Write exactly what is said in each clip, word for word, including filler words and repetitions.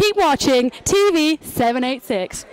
keep watching T V seven eighty-six.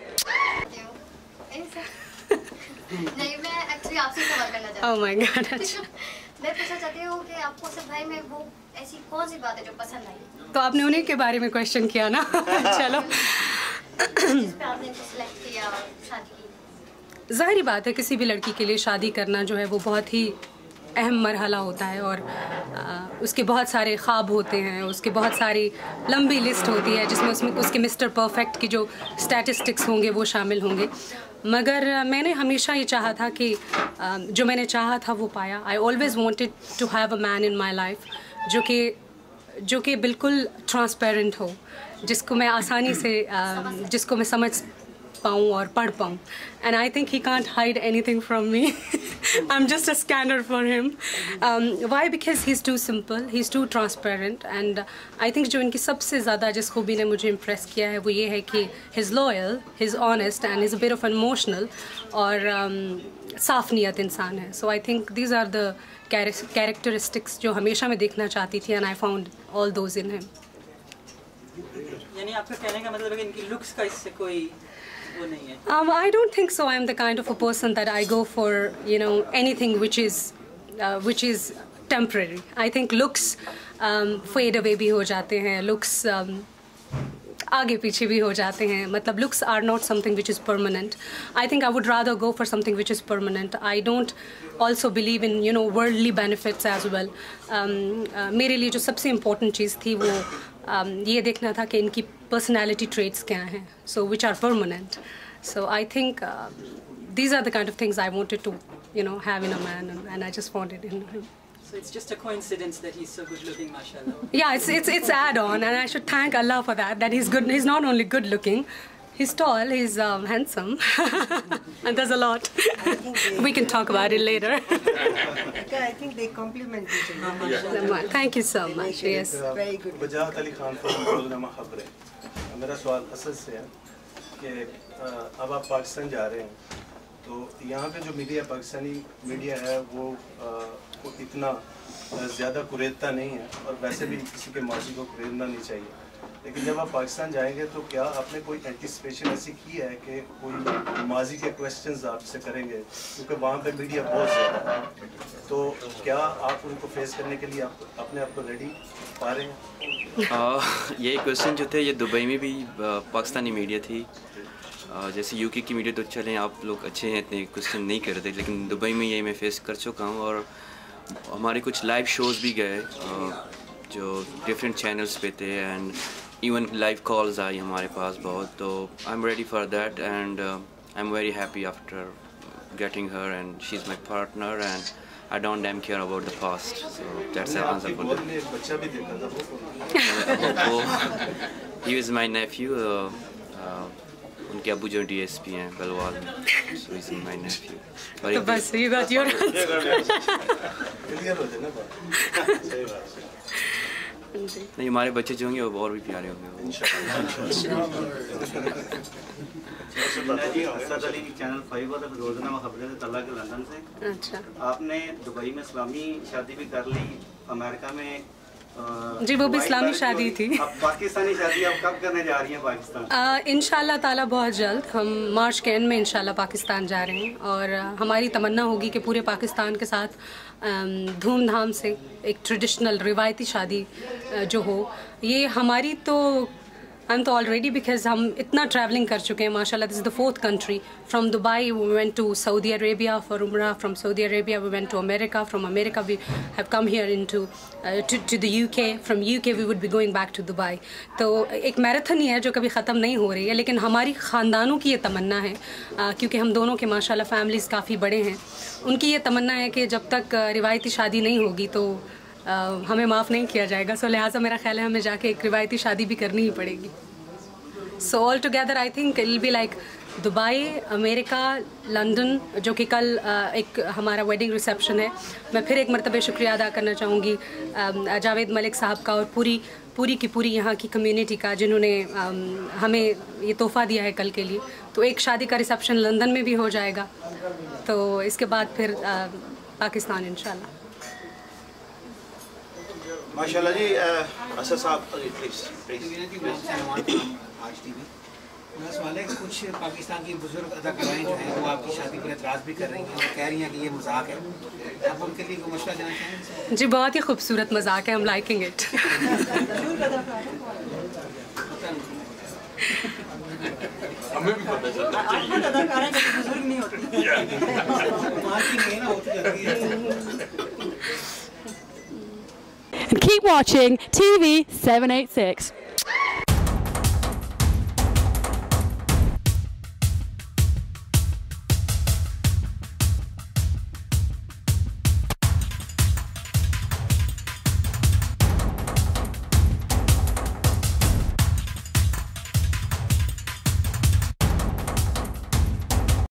नहीं, मैं actually आपसे सवाल करना चाहती हूँ। Oh my God, अच्छा। मैं पूछना चाहती हूँ कि आपको सिर्फ भाई में वो ऐसी कौन सी बात है जो पसंद आई? तो आपने उन्हीं के बारे में क्वेश्चन किया ना। चलो, जिस पे आपने सिलेक्ट किया शादी की। ज़ाहिर बात है किसी भी लड़की के लिए शादी करना जो है वो बहुत ही अहम मरहला होता है और आ, उसके बहुत सारे ख्वाब होते हैं, उसकी बहुत सारी लंबी लिस्ट होती है जिसमें उसमें उसके मिस्टर परफेक्ट की जो स्टैटिस्टिक्स होंगे वो शामिल होंगे। मगर मैंने हमेशा ये चाहा था कि आ, जो मैंने चाहा था वो पाया। I always wanted to have a man in my life जो कि जो कि बिल्कुल ट्रांसपेरेंट हो, जिसको मैं आसानी से आ, जिसको मैं समझ पाऊँ और पढ़ पाऊँ। And I think he can't hide anything from me. I am just a scanner for him. Why? Because he is too simple, he is too transparent. And I think जो इनकी सबसे ज़्यादा जिस खूबी ने मुझे इम्प्रेस किया है वो ये है कि he is loyal, he is honest and is a bit of emotional और um, साफ़ नीयत इंसान है। So I think these are the characteristics जो हमेशा मैं देखना चाहती थी and I found all those in him. यानी आपका कहने का मतलब है कि इनकी लुक्स का इससे कोई वो नहीं है? Um, I don't think so. I'm the kind of a person that I go for, you know, anything which is, uh, which is temporary. I think looks um, fade away भी हो जाते हैं, looks um, आगे पीछे भी हो जाते हैं। मतलब looks are not something which is permanent. I think I would rather go for something which is permanent. I don't also believe in, you know, worldly benefits as well. Um, uh, मेरे लिए जो सबसे important चीज़ थी वो um, ये देखना था कि इनकी personality traits क्या हैं, so which are permanent. So I think uh, these are the kind of things I wanted to, you know, have in a man, and, and I just wanted in him. So it's just a coincidence that he's so good looking, mashallah. Yeah, it's it's it's add-on, and I should thank Allah for that. That he's good. He's not only good looking, he's tall, he's um, handsome, and there's a lot. We can talk about it later. Yeah, I think they complement each other. Yeah. Thank you so much. Yes. Very good. वजाहत अली खान का programme खबरें। मेरा सवाल असल से है कि अब आप पाकिस्तान जा रहे हैं तो यहाँ पे जो मीडिया पाकिस्तानी मीडिया है वो को इतना ज़्यादा कुरेदता नहीं है और वैसे भी किसी के माजी को कुरेदना नहीं चाहिए। लेकिन जब आप पाकिस्तान जाएंगे तो क्या आपने कोई एंटिसिपेशन ऐसी की है कि कोई माजी के क्वेश्चंस आपसे करेंगे, क्योंकि वहाँ पे मीडिया बहुत ज़्यादा है, तो क्या आप उनको फेस करने के लिए आप अपने आप को रेडी पा रहे हैं? ये क्वेश्चन जो थे ये दुबई में भी पाकिस्तानी मीडिया थी। Uh, जैसे यूके की मीडिया तो चलें आप लोग अच्छे हैं, इतने क्वेश्चन नहीं कर रहे थे, लेकिन दुबई में ये मैं फेस कर चुका हूँ और हमारे कुछ लाइव शोज़ भी गए uh, जो डिफरेंट चैनल्स पे थे एंड इवन लाइव कॉल्स आई हमारे पास बहुत। तो I am ready for that and I am very happy after getting her and she is my partner and I don't damn care about the past, so that's the answer for that. He was my nephew. Uh, uh, उनके अबू जो D S P हैं बलवाल में, so he's my nephew. तो बस you got your नहीं, हमारे बच्चे जो होंगे वो और भी प्यारे होंगे। असद अली की चैनल फाइव और रोज़नामा खबरें से तल्ला के लंदन से। अच्छा, आपने दुबई में इस्लामी शादी भी कर ली, अमेरिका में जी वो भी इस्लामी शादी थी। अब पाकिस्तानी शादी आप कब करने जा रही हैं पाकिस्तान? इंशाल्लाह ताला बहुत जल्द, हम मार्च के एंड में इंशाल्लाह पाकिस्तान जा रहे हैं और हमारी तमन्ना होगी कि पूरे पाकिस्तान के साथ धूमधाम से एक ट्रेडिशनल रिवायती शादी जो हो। ये हमारी तो I'm तो already because हम इतना traveling कर चुके हैं माशाल्लाह। This is the fourth country. From Dubai we went to Saudi Arabia for Umrah. From Saudi Arabia we went to America. From America we have come here into uh, to to the U K. From U K we would be going back to Dubai. तो एक marathon ही है जो कभी ख़त्म नहीं हो रही है, लेकिन हमारी ख़ानदानों की ये तमन्ना है uh, क्योंकि हम दोनों के माशाल्लाह फैमिलीज़ काफ़ी बड़े हैं। उनकी ये तमन्ना है कि जब तक uh, रिवायती शादी नहीं होगी तो Uh, हमें माफ़ नहीं किया जाएगा। सो so, लिहाजा मेरा ख्याल है हमें जाके एक रिवायती शादी भी करनी ही पड़ेगी। So all together I think it will be like Dubai, America, London, जो कि कल uh, एक हमारा वेडिंग रिसेप्शन है। मैं फिर एक मरतबा शुक्रिया अदा करना चाहूँगी uh, जावेद मलिक साहब का और पूरी पूरी की पूरी यहाँ की कम्युनिटी का, जिन्होंने um, हमें ये तोहफ़ा दिया है कल के लिए। तो एक शादी का रिसेप्शन लंदन में भी हो जाएगा, तो इसके बाद फिर uh, पाकिस्तान इंशाल्लाह। माशाल्लाह जी असद साहब प्लीज प्लीज मेरा सवाल है कि कुछ पाकिस्तान की बुजुर्ग अदाकाराएं जो हैं वो आपकी शादी पर एतराज़ भी कर रही हैं और कह रही हैं कि ये मजाक है, आप उनके लिए कोई मशवरा देना चाहेंगे? जी बहुत ही खूबसूरत मजाक है, हम लाइकिंग इट। हमें भी पता चलना चाहिए। अदाकाराएं कभी बुजुर्ग नहीं होती। And keep watching T V seven eighty-six.